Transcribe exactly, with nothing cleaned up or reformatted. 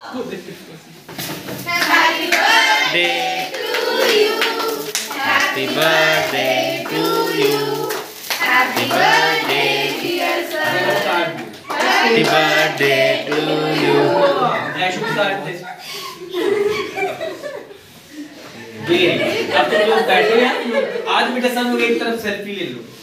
Happy birthday to you. Happy birthday to you. Happy birthday dear sir. Happy birthday to you. I should start this. अब तुम लोग बैठो यार, आज बेटा सब लोग एक तरफ सेल्फी ले लो।